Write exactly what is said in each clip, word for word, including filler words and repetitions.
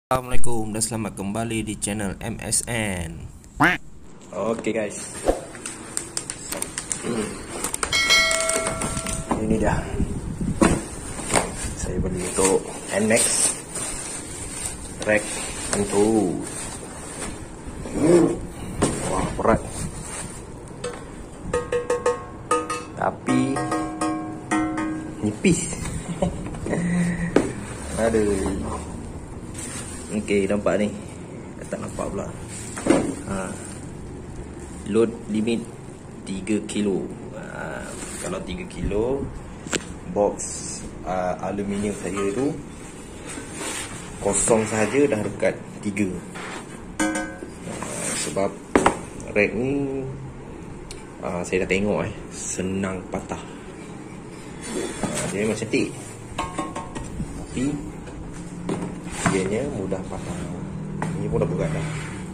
Assalamualaikum dan selamat kembali di channel M S N. Oke guys, hmm. ini dah saya beli untuk N Max rack untuk wah berat tapi nipis. Aduh. Okey, nampak ni. Tak nampak pula. Ha. Load limit tiga kilo. Ha. Kalau tiga kilo, box uh, aluminium saya tu kosong saja dah dekat tiga. Uh, sebab rack ni uh, saya dah tengok eh senang patah. Uh, dia memang cantik. Tapi dianya mudah patah. Ini pun dah berat dah.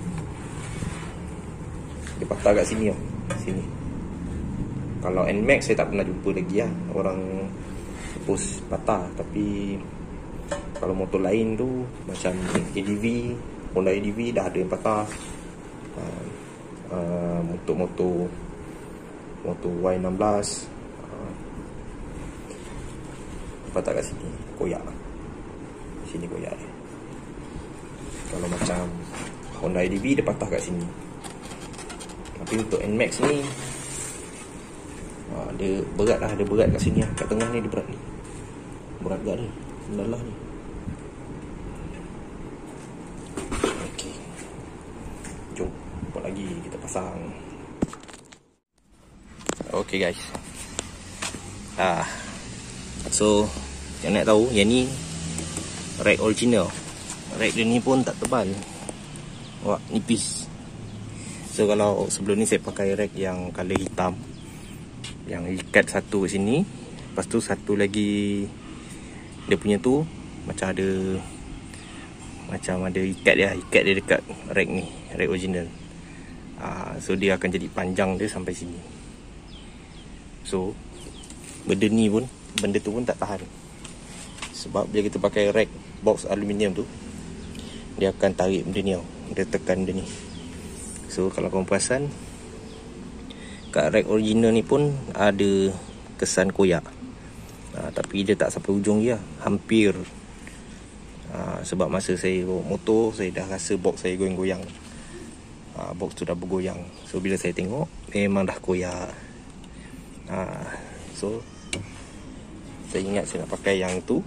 Dia patah kat sini oh. Sini. Kalau N Max saya tak pernah jumpa lagi lah orang post patah. Tapi kalau motor lain tu macam A D V, Honda A D V dah ada yang patah. uh, uh, Motor-motor Motor Y enam belas uh, patah kat sini. Koyak. Sini koyak dia. Kalau macam Honda A D V dia patah kat sini. Tapi untuk N Max ni ha, dia berat lah. Dia berat kat sini lah. Kat tengah ni dia berat ni. Berat kat ni. Lelah ni. Okey, jom buat lagi. Kita pasang. Okey guys, ah, So yang nak tahu, yang ni rack original. Rack dia ni pun tak tebal. Wah, nipis. So kalau sebelum ni saya pakai rack yang color hitam, yang ikat satu kat sini, lepas tu satu lagi dia punya tu macam ada Macam ada ikat dia Ikat dia dekat rack ni, rack original. uh, So dia akan jadi panjang dia sampai sini. So benda ni pun, benda tu pun tak tahan. Sebab bila kita pakai rack box aluminium tu, dia akan tarik benda ni tau. Dia tekan benda ni. So kalau korang perasan, kat rack original ni pun ada kesan koyak. ha, Tapi dia tak sampai ujung je lah. Hampir. ha, Sebab masa saya bawa motor, saya dah rasa box saya goyang-goyang. ha, Box tu dah bergoyang. So bila saya tengok, memang dah koyak. ha, So saya ingat saya nak pakai yang tu,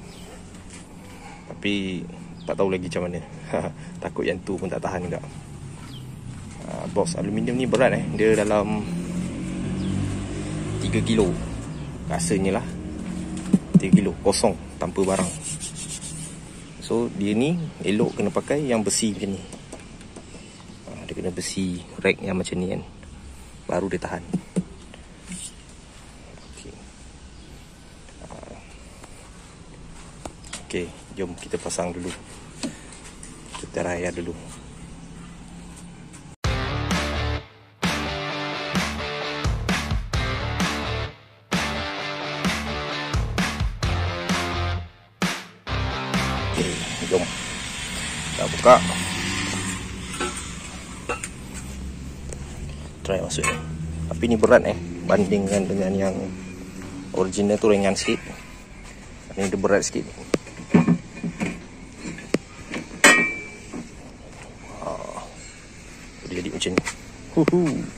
tapi tak tahu lagi macam mana. Takut yang tu pun tak tahan juga. uh, Box aluminium ni berat eh. Dia dalam tiga kilo rasanya lah. Tiga kilo kosong tanpa barang. So dia ni elok kena pakai yang besi macam ni. uh, Dia kena besi rack yang macam ni kan, baru dia tahan. Okay, uh, okay, jom kita pasang dulu. Kita raya dulu. Okay, jom. Dah buka. Try masuk ni. Tapi ni berat eh, bandingkan dengan yang original tu ringan sikit. Ini dia berat sikit. Jadi macam ni. Huhu.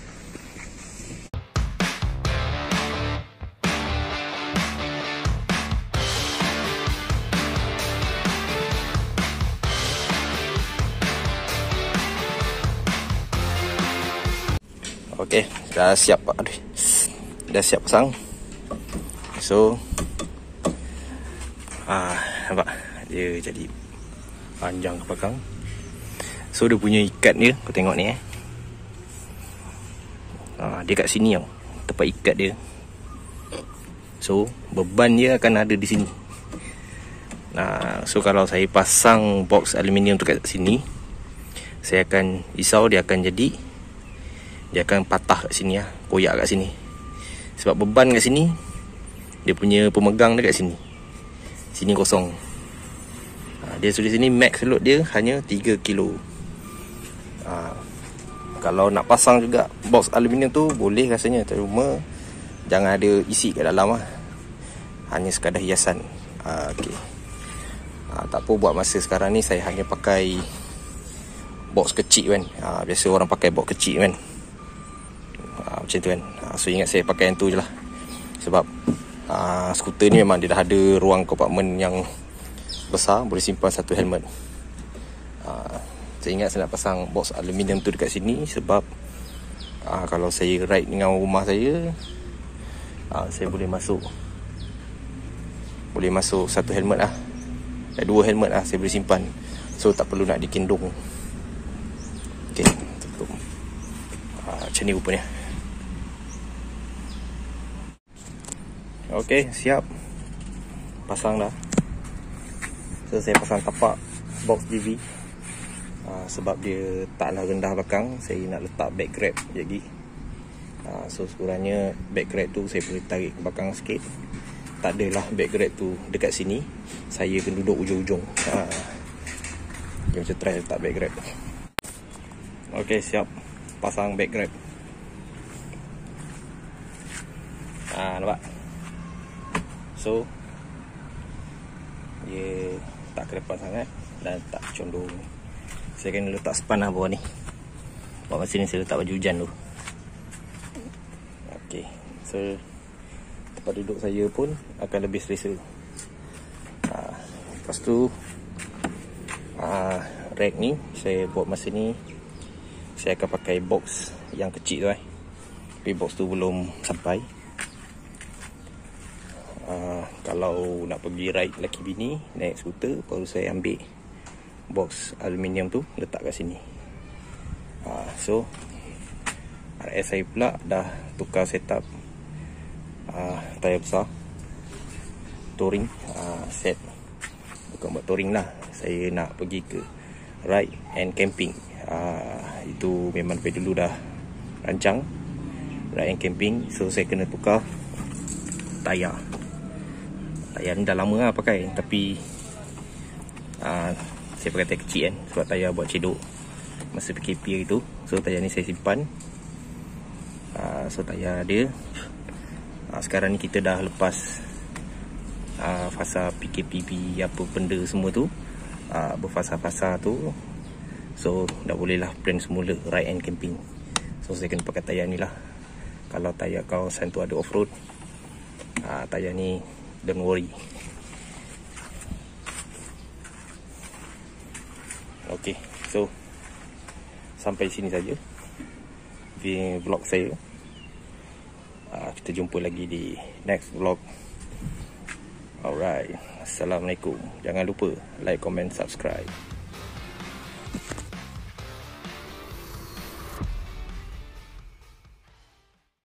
Okey, dah siap. Aduh. Dah siap pasang. So ah, nampak dia jadi panjang ke belakang. So dia punya ikat dia, kau tengok ni eh. Ha, dia kat sini tau, tempat ikat dia. So beban dia akan ada di sini. Nah, so kalau saya pasang box aluminium tu kat sini, saya akan risau dia akan jadi, dia akan patah kat sini lah, koyak kat sini. Sebab beban kat sini, dia punya pemegang dia kat sini. Sini kosong. ha, Dia tulis sini max load dia hanya tiga kilo. ha, Kalau nak pasang juga box aluminium tu boleh rasanya, cuma jangan ada isi kat dalam lah. Hanya sekadar hiasan. ha, okay. ha, Tak apa, buat masa sekarang ni saya hanya pakai box kecil kan. ha, Biasa orang pakai box kecil kan. ha, Macam tu kan. ha, So ingat saya pakai yang tu je lah. Sebab uh, skuter ni memang dia dah ada ruang kompartmen yang besar, boleh simpan satu helmet. uh, Saya ingat saya nak pasang box aluminium tu dekat sini. Sebab uh, kalau saya ride dengan rumah saya, uh, saya boleh masuk Boleh masuk satu helmet lah, eh, dua helmet lah saya boleh simpan. So tak perlu nak dikendung. Okay, tutup. uh, Macam ni rupanya. Okay, siap. Pasang dah. So saya pasang tapak box G V. uh, Sebab dia taklah rendah belakang, saya nak letak back grab lagi. uh, So sekurangnya back grab tu saya boleh tarik ke belakang sikit. Tak adalah back grab tu dekat sini, saya kena duduk ujung-ujung. uh, Kita macam try letak back grab. Okay, siap. Pasang back grab. Ah, nampak? So dia tak kelepas sangat dan tak condong. Saya kena letak span lah bawah ni. Bawah masa ni saya letak baju hujan tu. Ok, so tempat duduk saya pun akan lebih selesa. ha, Lepas tu ha, rack ni saya buat masa ni, saya akan pakai box yang kecil tu eh. Tapi box tu belum sampai. Uh, kalau nak pergi ride laki bini naik skuter, baru saya ambil box aluminium tu letak kat sini. uh, So R S saya pula dah tukar setup uh, tayar besar touring. uh, Set bukan buat touring lah, saya nak pergi ke ride and camping. uh, Itu memang dari dulu dah rancang ride and camping. So saya kena tukar tayar. Tayar ni dah lama lah pakai, tapi uh, saya pakai tayar kecil kan, sebab tayar buat cedok masa P K P hari tu. So tayar ni saya simpan. uh, So tayar dia uh, sekarang ni kita dah lepas uh, fasa P K P B, apa benda semua tu, uh, berfasa-fasa tu. So dah boleh lah plan semula ride and camping. So saya kena pakai tayar ni lah. Kalau tayar kawasan tu ada off-road, uh, tayar ni don't worry. Okay, so sampai sini saja vlog saya. uh, Kita jumpa lagi di next vlog. Alright, Assalamualaikum. Jangan lupa like, comment, subscribe.